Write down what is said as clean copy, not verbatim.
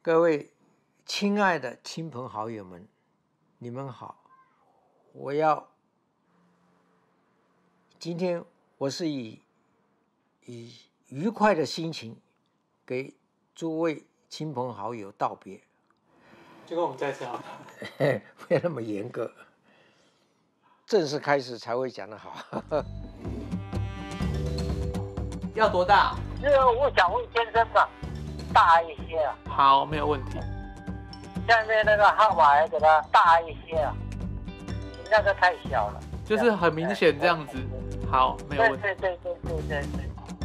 各位亲爱的亲朋好友们，你们好！今天我是以愉快的心情给诸位亲朋好友道别。 就跟我们在这好了， 不要那么严格，正式开始才会讲得好。 要多大？ 我想问先生嘛，大一些啊。 好，没有问题。 下面那个号码也给它大一些啊，你那个太小了。 就是很明显这样子。好，没有问题。 对。